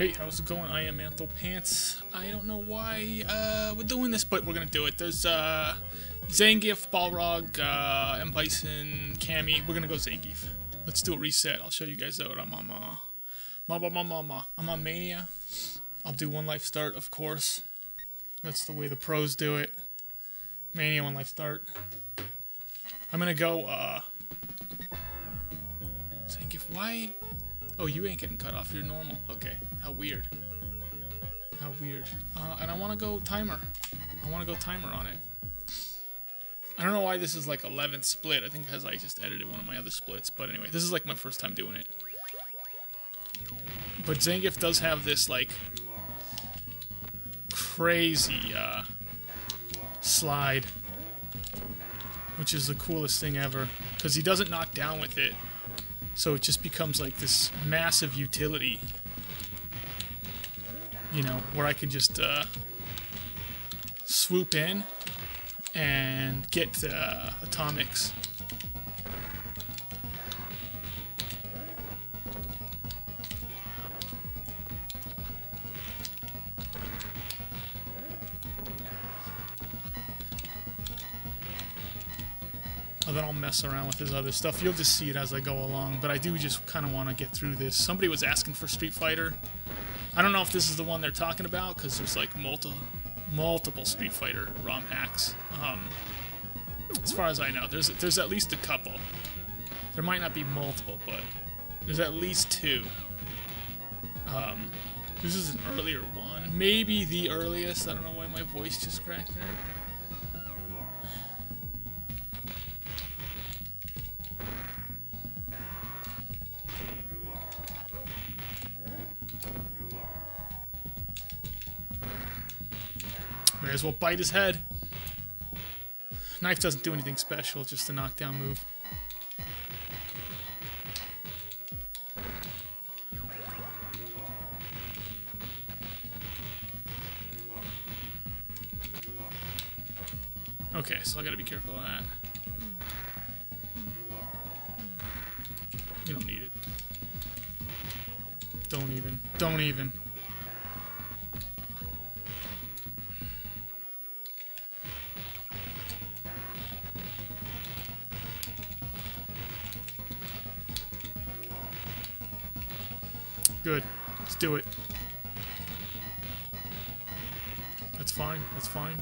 Hey, how's it going? I am Anthopants. I don't know why we're doing this, but we're gonna do it. There's Zangief, Balrog, M. Bison, Cammy. We're gonna go Zangief. Let's do a reset. I'll show you guys out. I'm on I'm on Mania. I'll do one life start, of course. That's the way the pros do it. Mania, one life start. I'm gonna go Zangief. Why? Oh, you ain't getting cut off. You're normal. Okay. How weird. How weird. And I want to go timer. I want to go timer on it. I don't know why this is like 11th split. I think because I just edited one of my other splits. But anyway, this is like my first time doing it. But Zangief does have this like crazy slide, which is the coolest thing ever. Because he doesn't knock down with it. So it just becomes like this massive utility, you know, where I can just swoop in and get atomics. And then I'll mess around with his other stuff. You'll just see it as I go along, but I do just kind of want to get through this. Somebody was asking for Street Fighter. I don't know if this is the one they're talking about, because there's like multiple Street Fighter ROM hacks. As far as I know, there's at least a couple. There might not be multiple, but there's at least two. This is an earlier one. Maybe the earliest. I don't know why my voice just cracked there. May as well bite his head. Knife doesn't do anything special, just a knockdown move. Okay, so I gotta be careful of that. You don't need it. Don't even. Good. Let's do it. That's fine. That's fine.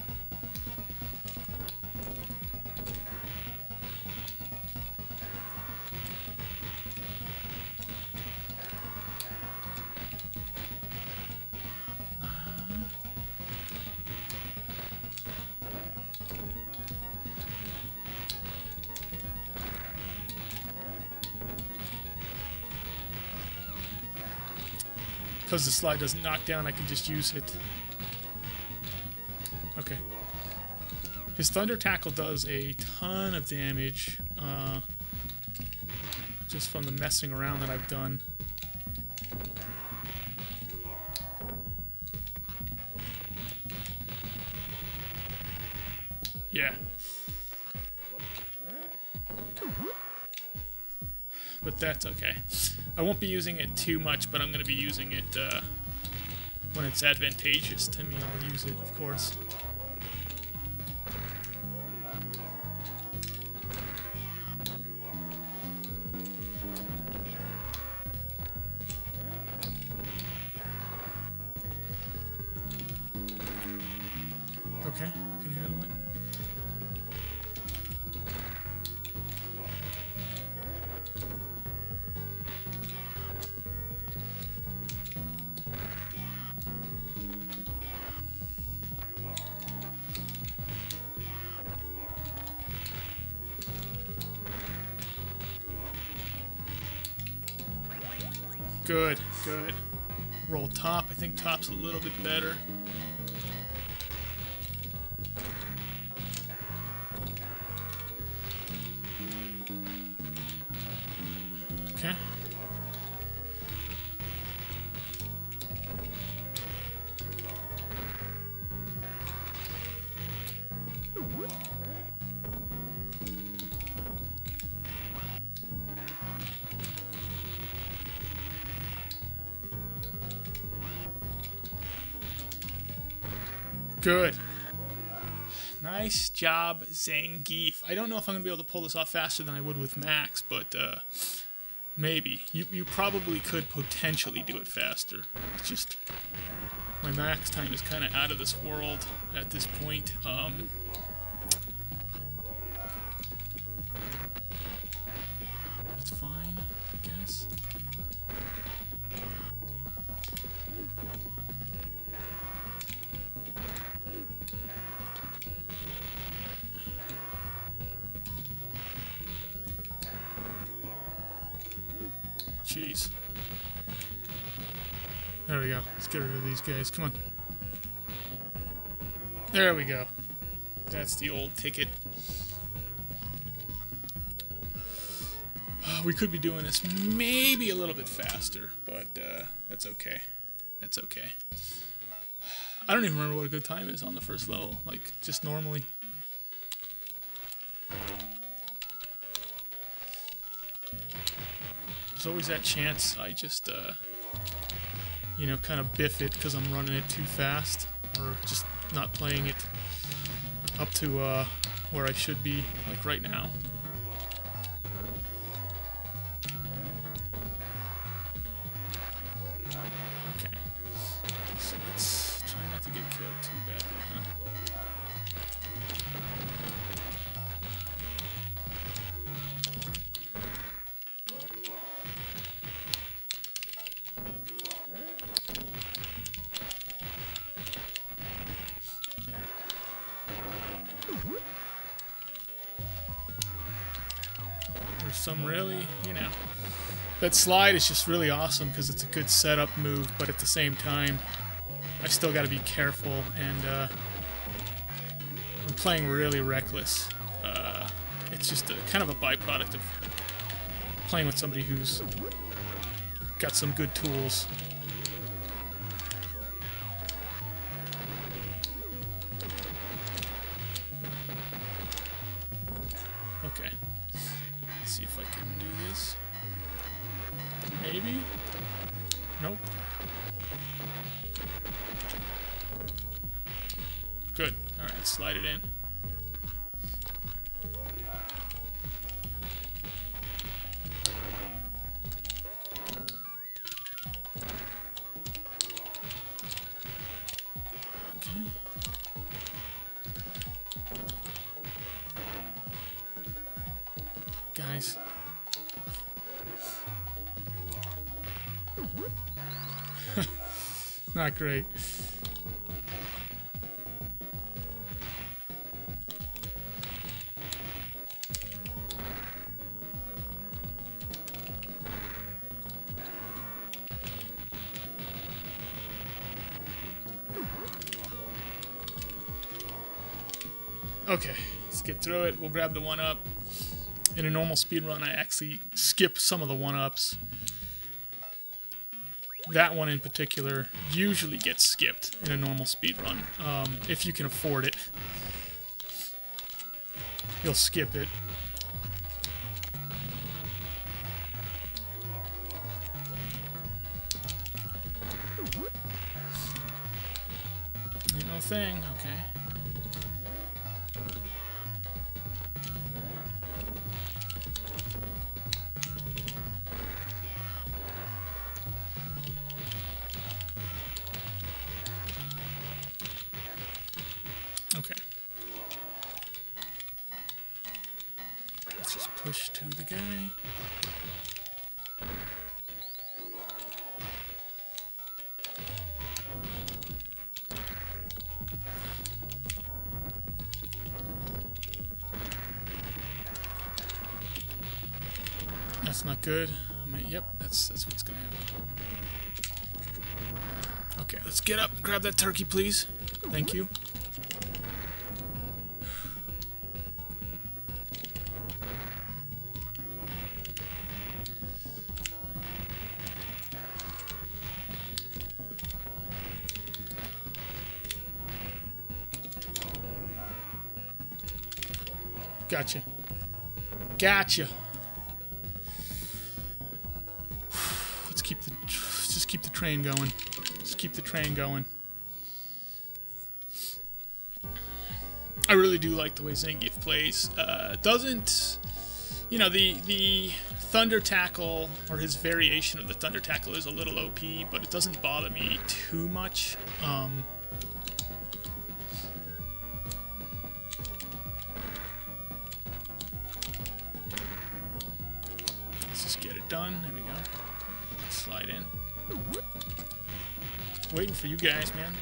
Because the slide doesn't knock down, I can just use it. Okay. His Thunder Tackle does a ton of damage, just from the messing around that I've done. Yeah. But that's okay. I won't be using it too much, but I'm going to be using it when it's advantageous to me. I'll use it, of course. Okay, I can handle it. Good, good. Roll top. I think top's a little bit better. Okay. Good. Nice job, Zangief. I don't know if I'm going to be able to pull this off faster than I would with Max, but maybe. You probably could potentially do it faster. It's just my Max time is kind of out of this world at this point. That's fine, I guess. Jeez. There we go. Let's get rid of these guys. Come on. There we go. That's the old ticket. We could be doing this maybe a little bit faster, but that's okay. That's okay. I don't even remember what a good time is on the first level, like, just normally. There's always that chance I just, you know, kind of biff it because I'm running it too fast, or just not playing it up to where I should be, like right now. Okay, so let's try not to get killed too badly, huh? There's some really, you know, that slide is just really awesome because it's a good setup move, but at the same time, I still got to be careful, and I'm playing really reckless. It's just kind of a byproduct of playing with somebody who's got some good tools. Okay. Let's see if I can do this. Maybe? Nope. Good. Alright, let's slide it in. Okay. Guys. Not great. Okay, let's get through it. We'll grab the 1-up. In a normal speedrun, I actually skip some of the 1-ups. That one in particular usually gets skipped in a normal speedrun. If you can afford it, you'll skip it. Ain't no thing, okay. Okay. Let's just push to the guy. That's not good. I mean, yep, that's what's gonna happen. Okay, let's get up and grab that turkey, please. Thank you. Gotcha. Gotcha. Let's just keep the train going. Just keep the train going. I really do like the way Zangief plays. Doesn't, you know, the Thunder Tackle, or his variation of the Thunder Tackle, is a little OP, but it doesn't bother me too much. Let's just get it done. There we go. Slide in. Waiting for you guys, man.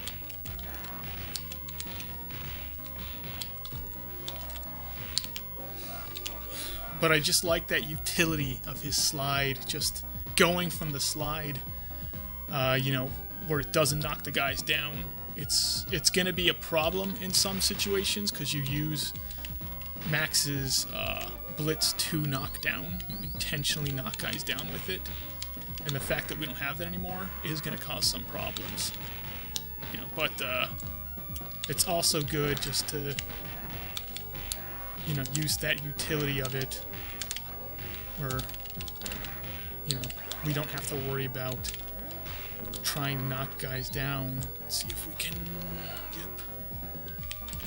But I just like that utility of his slide, just going from the slide, you know, where it doesn't knock the guys down. It's going to be a problem in some situations because you use Max's Blitz to knock down. You intentionally knock guys down with it. And the fact that we don't have that anymore is going to cause some problems. You know, but it's also good just to, you know, use that utility of it where, you know, we don't have to worry about trying to knock guys down. Let's see if we can... Yep.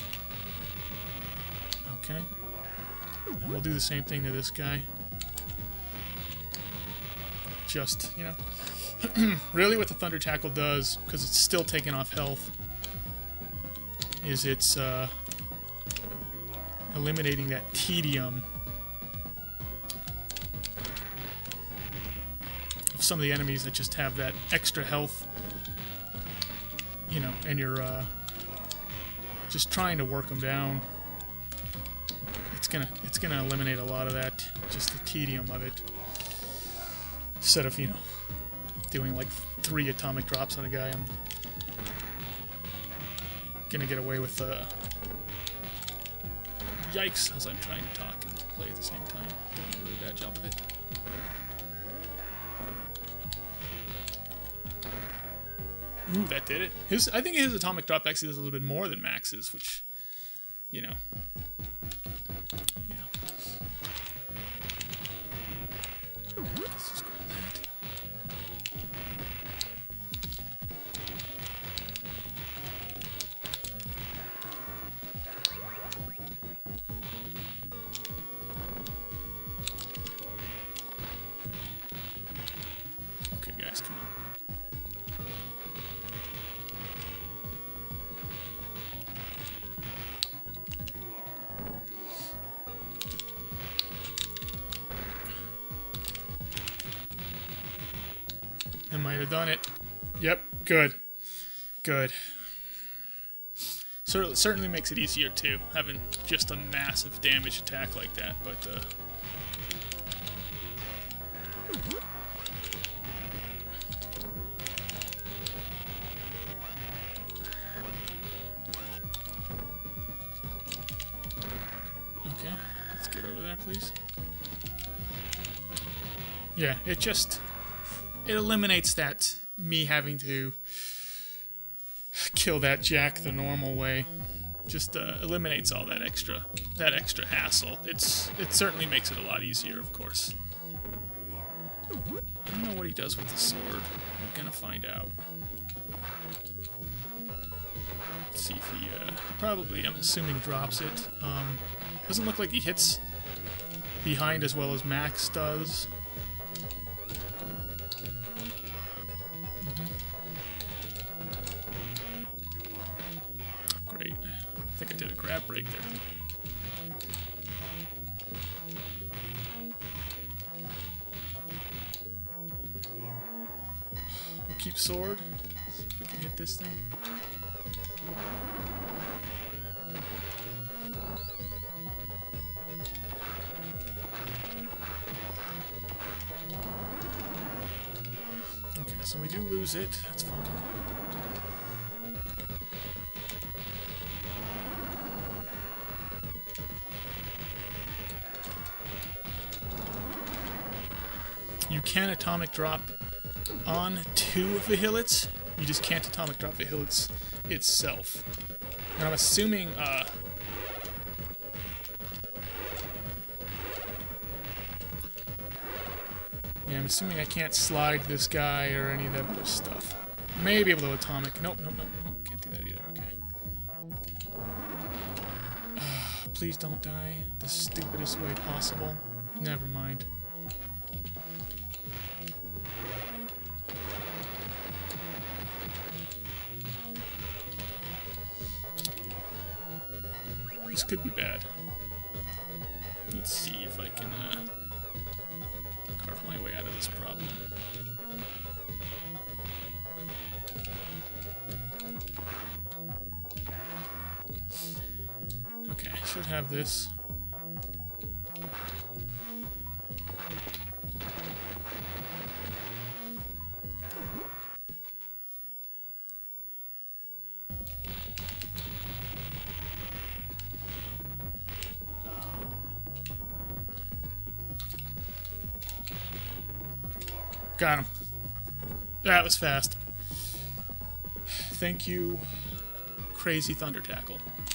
Okay. And we'll do the same thing to this guy. Just, you know, really what the Thunder Tackle does, because it's still taking off health, is it's eliminating that tedium of some of the enemies that just have that extra health, you know, and you're just trying to work them down. It's gonna eliminate a lot of that, just the tedium of it. Instead of, you know, doing like 3 atomic drops on a guy, I'm gonna get away with yikes, as I'm trying to talk and play at the same time. Doing a really bad job of it. Ooh, that did it. I think his atomic drop actually does a little bit more than Max's, which, you know. Come on. I might have done it. Yep, good. Good. Certainly makes it easier too, having just a massive damage attack like that, but please. Yeah, it eliminates that me having to kill that Jack the normal way. Just eliminates all that extra hassle. It certainly makes it a lot easier, of course. I don't know what he does with the sword. We're gonna find out. Let's see if he probably, I'm assuming, drops it. Doesn't look like he hits behind as well as Max does. Great. I think I did a grab break there. We'll keep sword. See if we can hit this thing. So we do lose it, that's fine. You can atomic drop on 2 of the Hillets, you just can't atomic drop the Hillets itself. And I'm assuming, yeah, I'm assuming I can't slide this guy or any of that other stuff. May be able to atomic. Nope, can't do that either. Okay. Please don't die the stupidest way possible. Never mind. This could be bad. Let's see if I can carve my way out of this problem. Okay, I should have this. Got him. That was fast. Thank you, Crazy Thunder Tackle.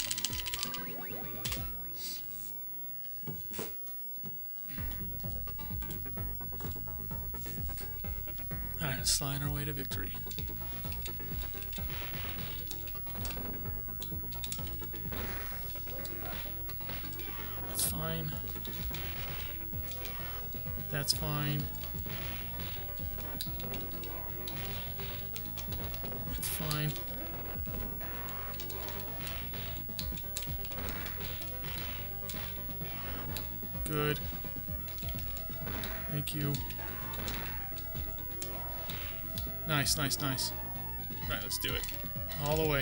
Alright, slide our way to victory. That's fine. That's fine. That's fine. Good. Thank you. Nice, nice, nice. Alright, let's do it. All the way.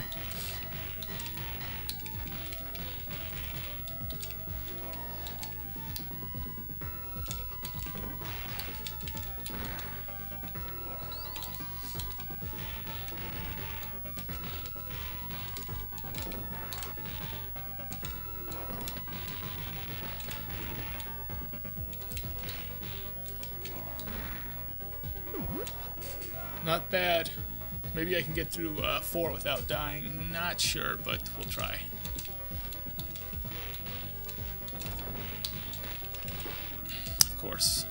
Not bad. Maybe I can get through 4 without dying. Not sure, but we'll try. Of course.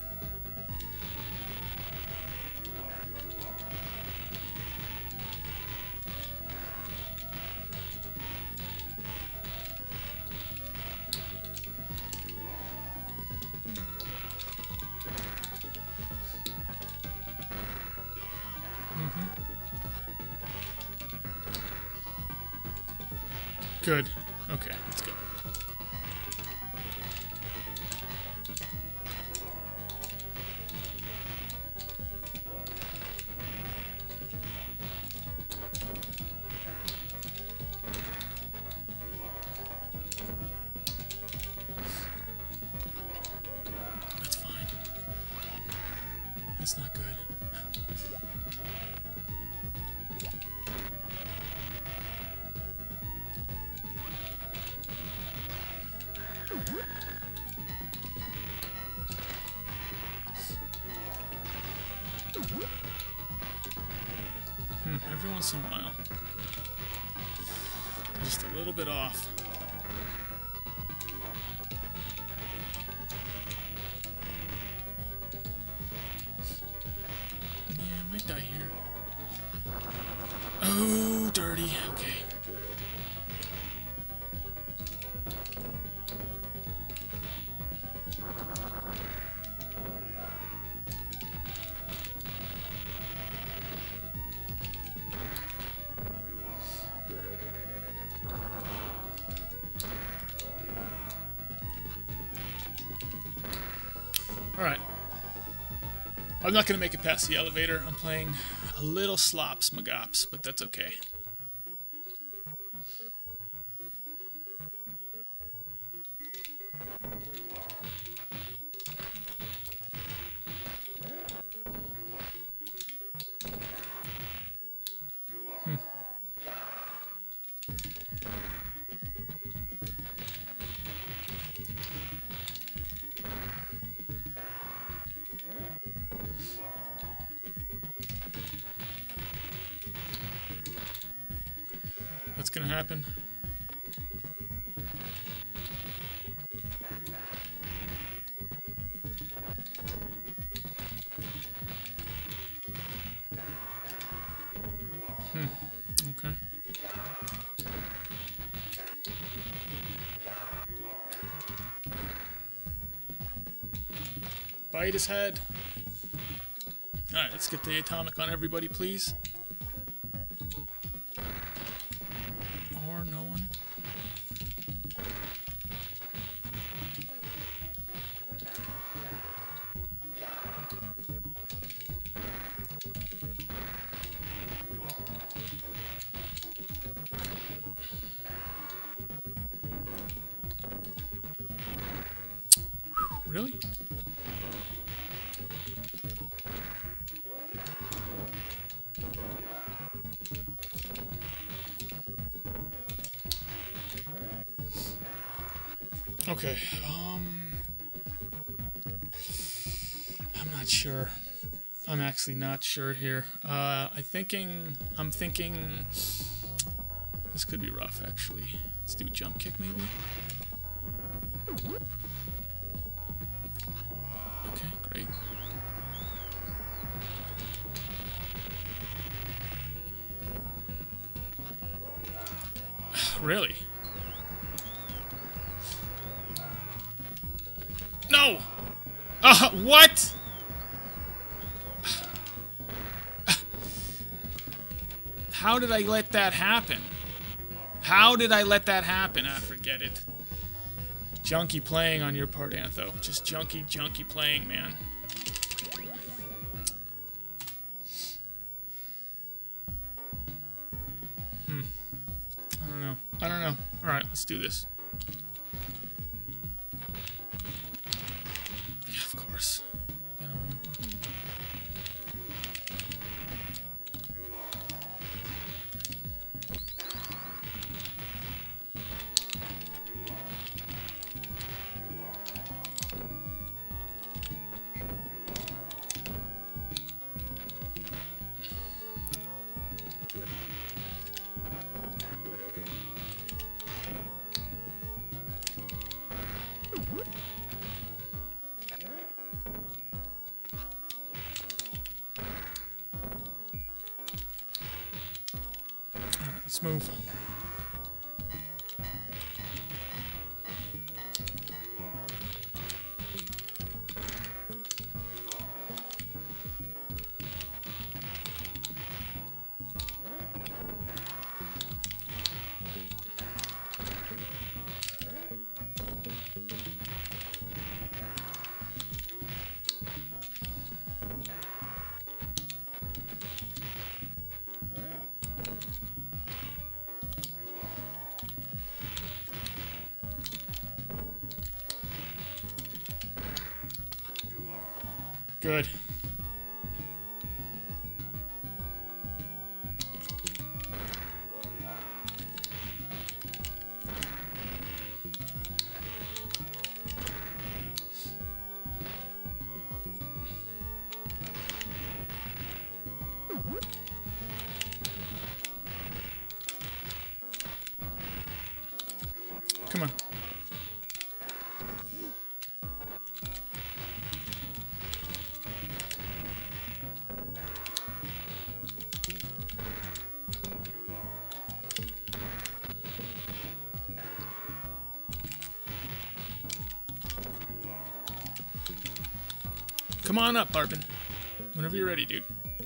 Good. Okay, let's go. That's fine. That's not good. Every once in a while. Just a little bit off. Yeah, I might die here. Oh, dirty. Okay. Alright. I'm not going to make it past the elevator. I'm playing a little slops magops, but that's okay. What's gonna happen? Okay. Bite his head. Alright, let's get the atomic on everybody, please. Or no one. Really? Okay, I'm not sure. I'm actually not sure here. I'm thinking this could be rough, actually. Let's do a jump kick, maybe? Okay, great. Really? No! What? How did I let that happen? How did I let that happen? Ah, forget it. Junky playing on your part, Antho. Just junky playing, man. I don't know. Alright, let's do this. Yeah, of course. You know, let's move. Good. Come on. Come on up, Barbin. Whenever you're ready, dude.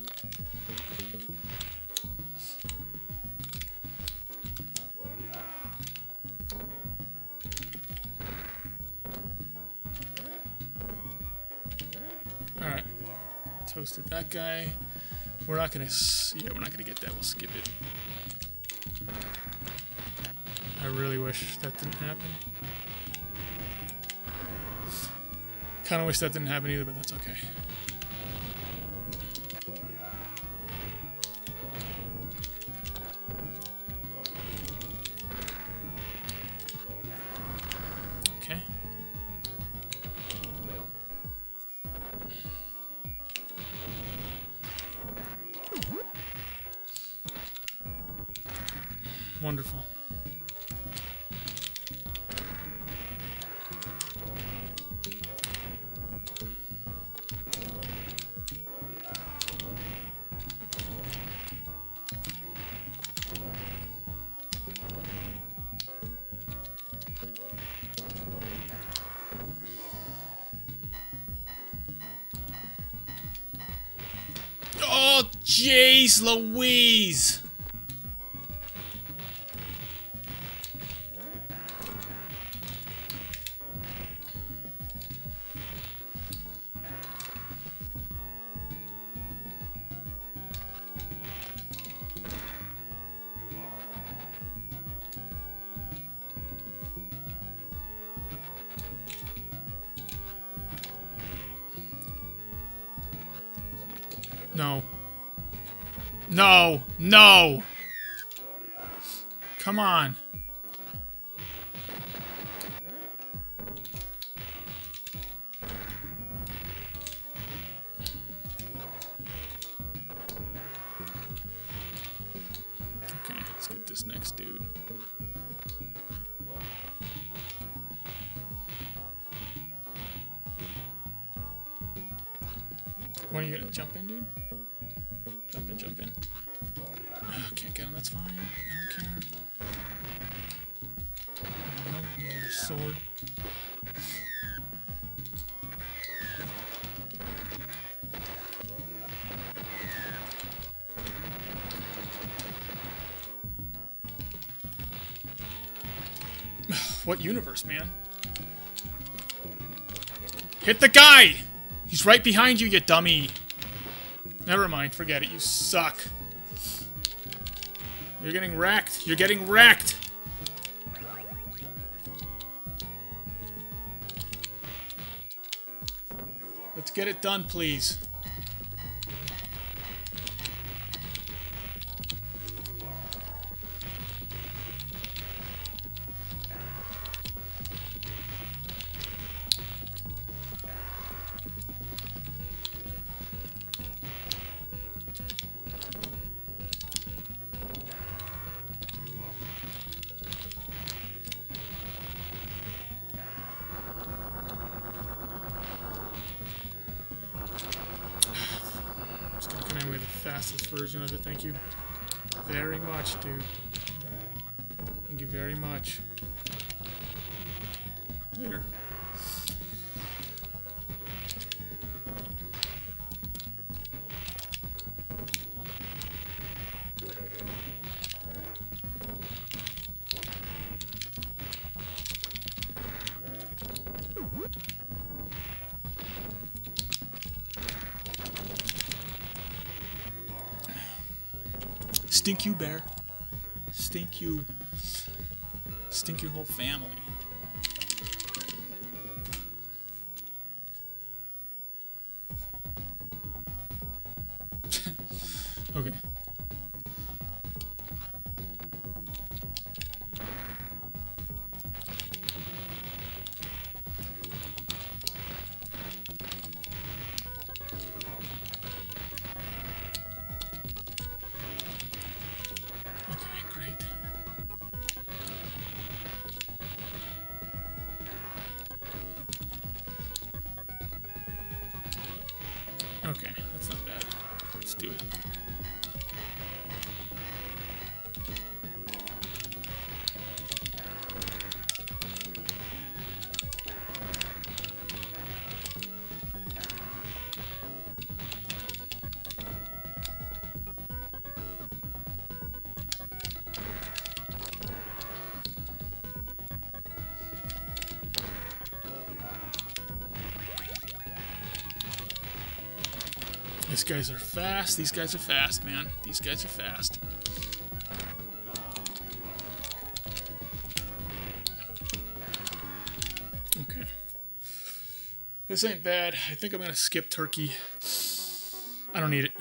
Alright. Toasted that guy. We're not gonna... Yeah, we're not gonna get that. We'll skip it. I really wish that didn't happen. Kind of wish that didn't happen either, but that's okay. Okay. Wonderful. Oh, jeez Louise! No. No! No! Come on. Okay, let's get this next dude. When are you gonna jump in, dude? Jump in, jump in. Oh, can't get him, that's fine. I don't care. No, sword. What universe, man? Hit the guy! He's right behind you, you dummy. Never mind, forget it. You suck. You're getting wrecked. You're getting wrecked. Let's get it done, please. The fastest version of it. Thank you very much, dude. Thank you very much. Later. Stink you, bear. Stink you. Stink your whole family. Okay. Okay, that's not bad. Let's do it. These guys are fast. These guys are fast, man. These guys are fast. Okay. This ain't bad. I think I'm gonna skip turkey. I don't need it.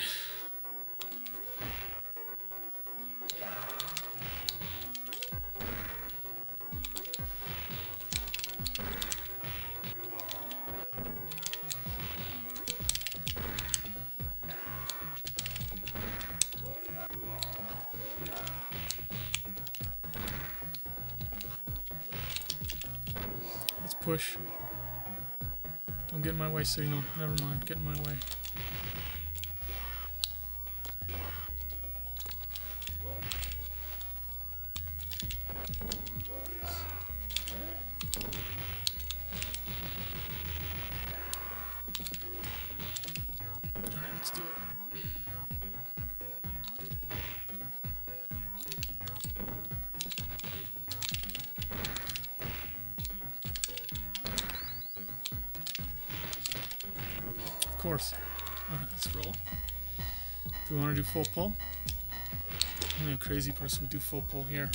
Push. Don't get in my way, signal. Never mind. Get in my way. Alright, let's do it. course. Alright, let's roll. Do we want to do full pull? Only a crazy person would do full pull here.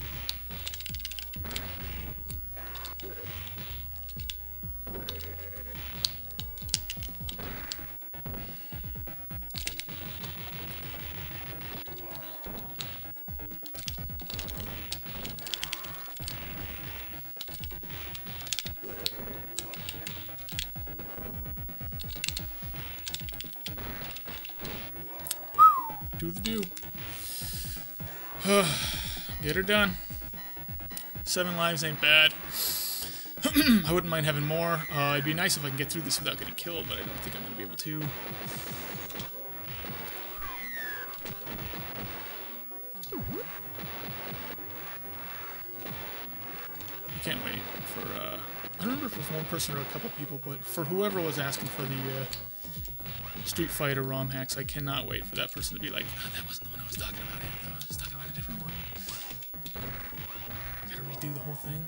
Do the do. Get her done. 7 lives ain't bad. I wouldn't mind having more. It'd be nice if I can get through this without getting killed, but I don't think I'm going to be able to. I can't wait for, I don't remember if it was one person or a couple people, but for whoever was asking for the, Street Fighter ROM hacks, I cannot wait for that person to be like, oh, that wasn't the one I was talking about. I was talking about a different one. Gotta redo the whole thing.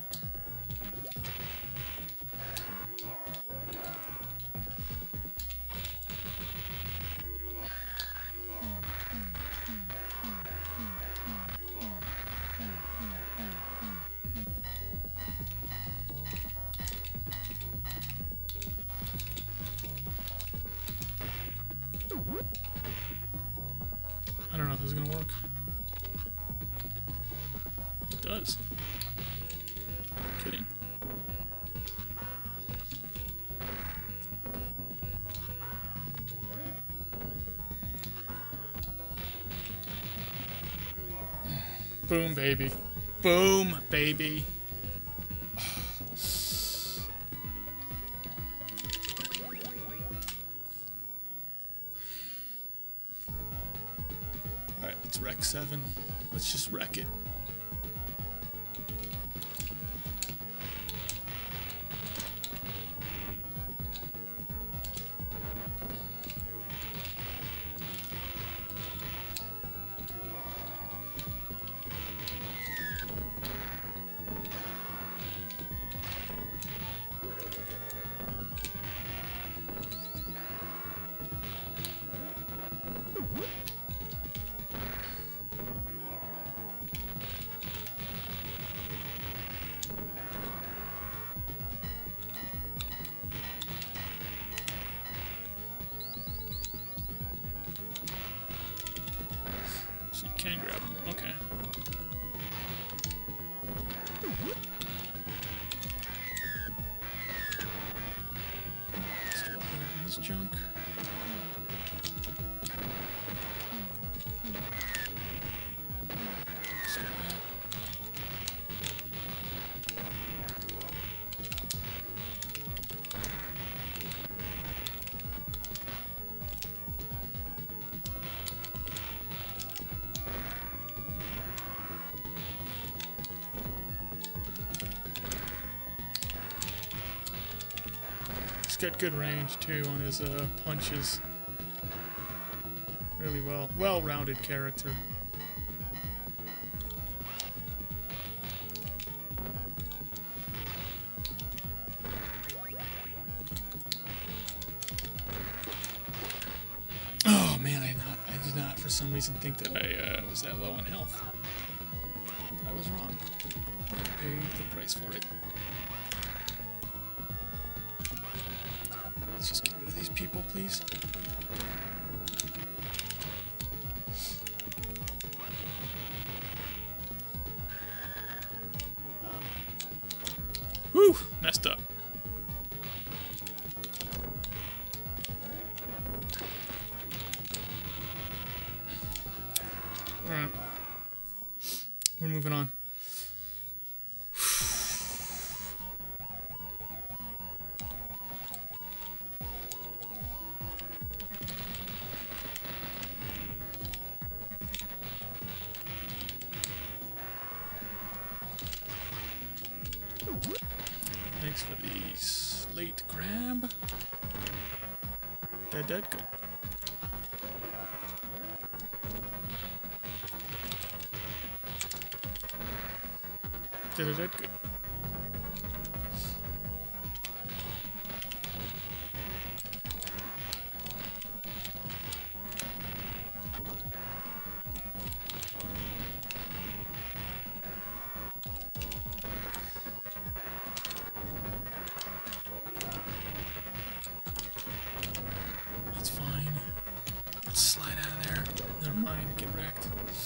I don't know if this is gonna work. It does. Kidding. Boom, baby. Boom, baby. Alright, let's wreck 7. Let's just wreck it. Can grab them. Okay. Let's get rid of this junk. Let's do that. He's got good range too on his punches. Really well-rounded character. Oh man, I did not for some reason think that I was that low on health. But I was wrong. I paid the price for it. Let's just get rid of these people, please. Whew! Messed up. Alright. We're moving on. Thanks for the slate grab. Dead, good. Dead, good. Never mind, get wrecked.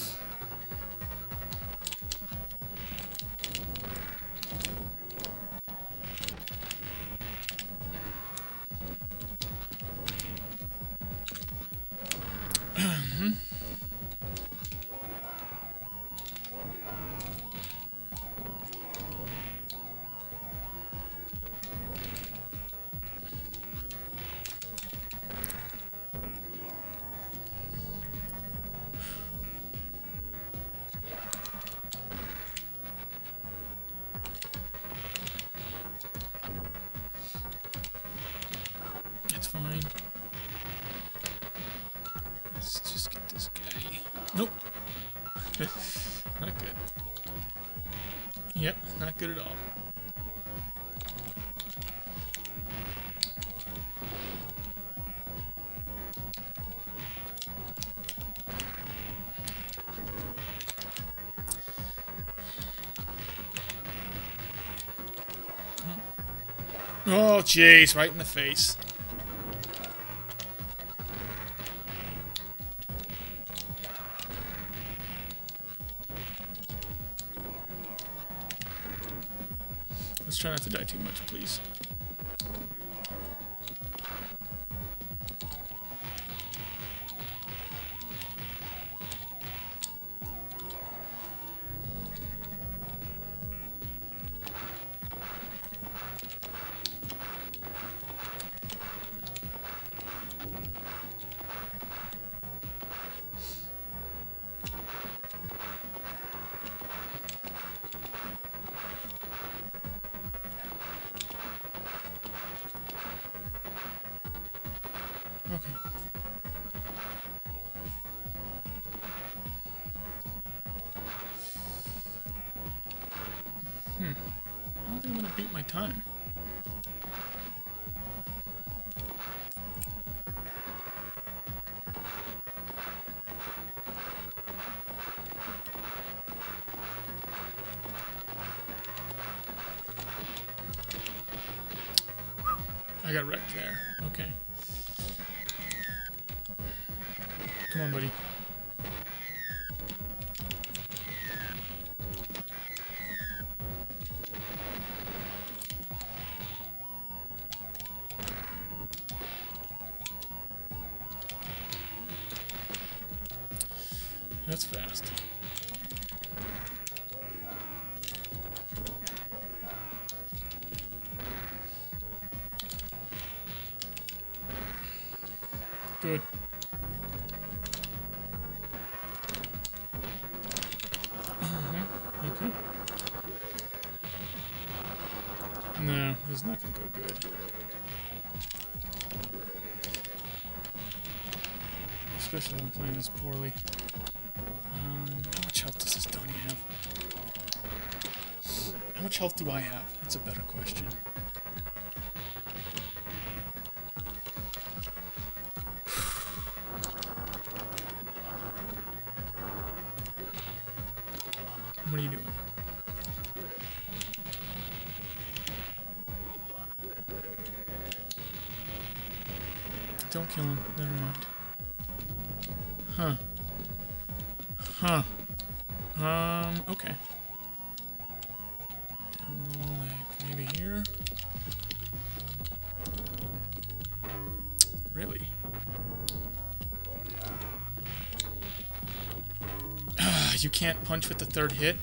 That's fine. Let's just get this guy. Nope. Not good. Yep, not good at all. Oh, jeez, right in the face. Let's try not to die too much, please. Okay. I don't think I'm gonna beat my time. I got wrecked there. Okay. Come on, buddy. That's fast. Good. Okay. No, it's not gonna go good. Especially when I'm playing this poorly. How much health does this Donnie have? How much health do I have? That's a better question. What are you doing? Don't kill him. Never mind. Huh. Huh. Okay. Down the leg. Maybe here? Really? You can't punch with the third hit?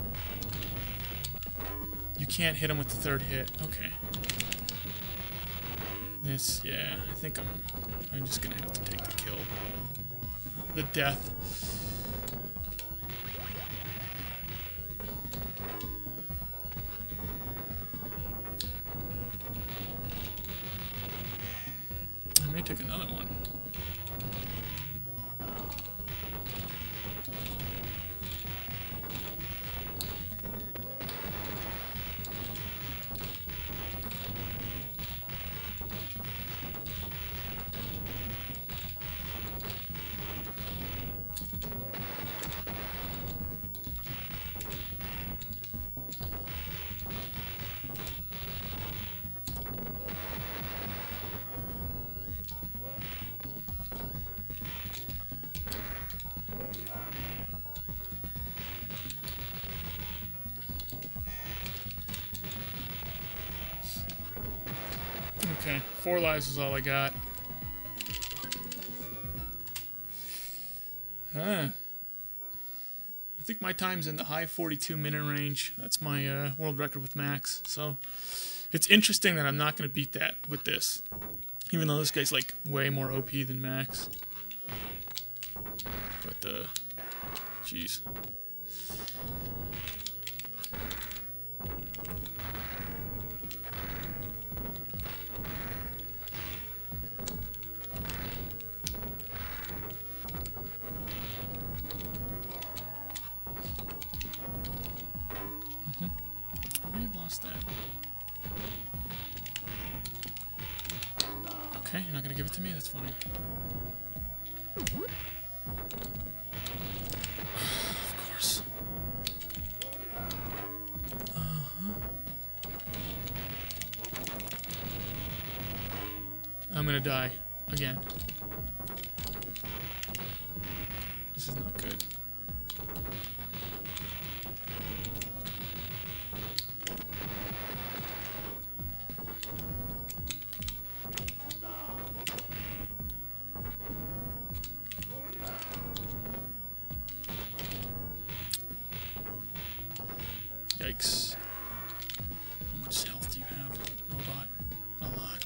You can't hit him with the third hit. Okay. This, yeah, I think I'm just gonna have to take the kill. The death. I may take another one. Okay, 4 lives is all I got. Huh. I think my time's in the high 42-minute range. That's my world record with Max. So it's interesting that I'm not going to beat that with this. Even though this guy's like way more OP than Max. But, jeez. I may have lost that. Okay, you're not gonna give it to me? That's fine. Of course. I'm gonna die. Again. This is not good. Yikes. How much health do you have, robot? A lot.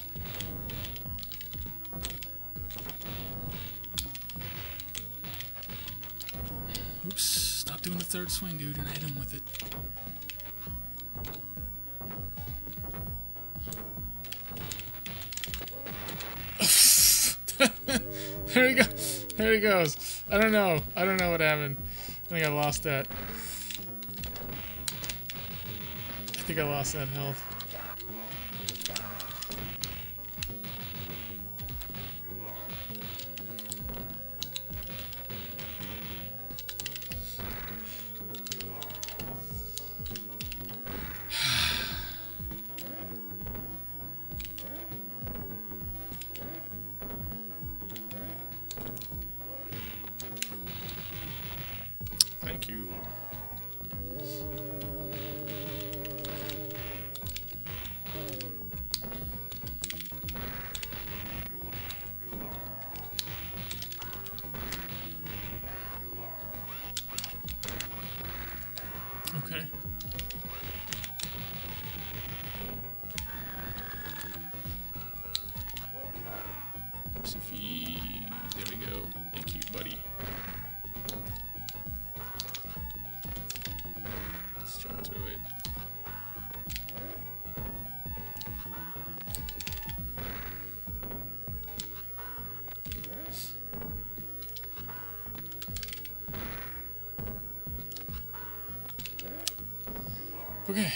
Oops. Stop doing the third swing, dude, and hit him with it. There he goes. There he goes. I don't know. I don't know what happened. I think I lost that. I think I lost that health. Thank you. Okay. There we go. Thank you, buddy. Let's jump through it. Okay.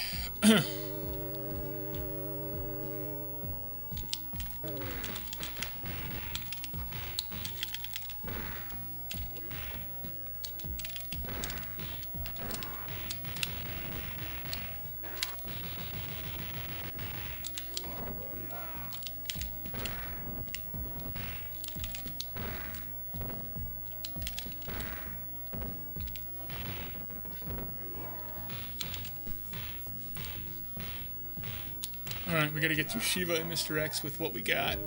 Alright, we gotta get through Shiva and Mr. X with what we got.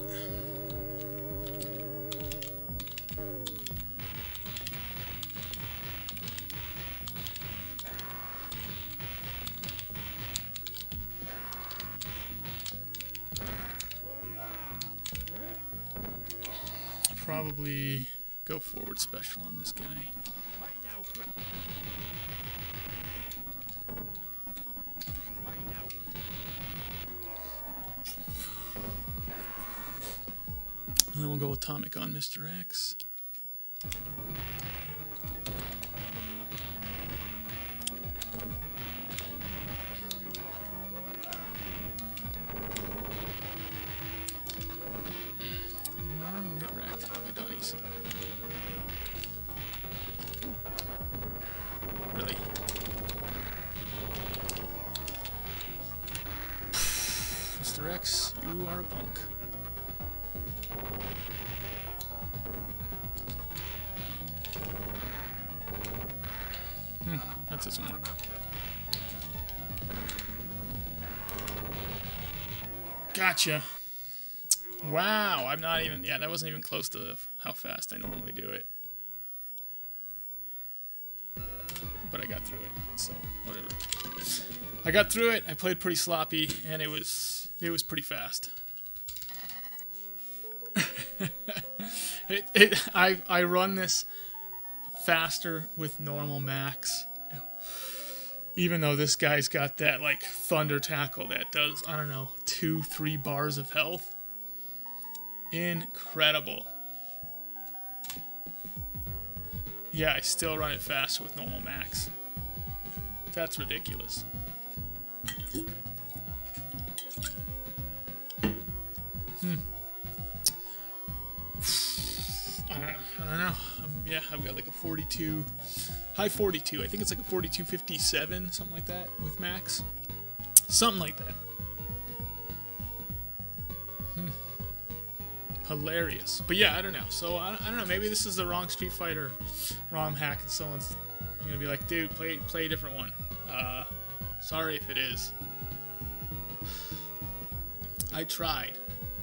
Probably go forward special on this guy. And then we'll go atomic on Mr. X. Get wrecked by Donnies. Really? Mr. X, you are a punk. That doesn't work. Gotcha. Wow, I'm not even, yeah, that wasn't even close to how fast I normally do it. But I got through it, so whatever. I got through it, I played pretty sloppy, and it was pretty fast. I run this faster with normal max. Even though this guy's got that, like, thunder tackle that does, I don't know, 2-3 bars of health. Incredible. Yeah, I still run it faster with normal max. That's ridiculous. I don't know. Yeah, I've got like a 42, high 42. I think it's like a 42.57, something like that with max. Something like that. Hilarious. But yeah, I don't know. So I don't know. Maybe this is the wrong Street Fighter ROM hack, and someone's gonna be like, "Dude, play a different one." Sorry if it is. I tried.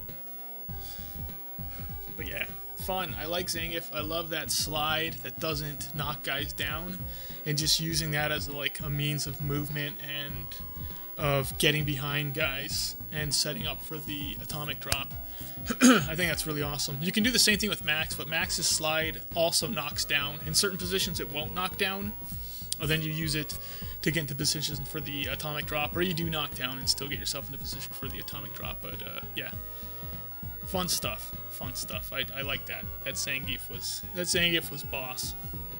But yeah, fun. I like Zangief. I love that slide that doesn't knock guys down, and just using that as like a means of movement and of getting behind guys and setting up for the atomic drop. I think that's really awesome. You can do the same thing with Max, but Max's slide also knocks down. In certain positions it won't knock down, or then you use it to get into position for the atomic drop, or you do knock down and still get yourself into position for the atomic drop. But yeah, fun stuff. Fun stuff. I like that. That Zangief was boss.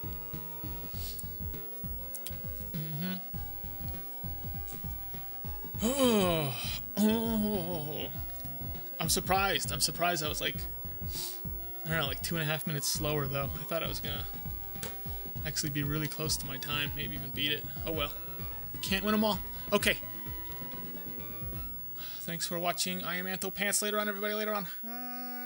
Oh. I'm surprised. I was like, I don't know, like 2.5 minutes slower though. I thought I was gonna actually be really close to my time, maybe even beat it. Oh well. Can't win them all. Okay. Thanks for watching. I am Anthopants. Later on, everybody. Later on.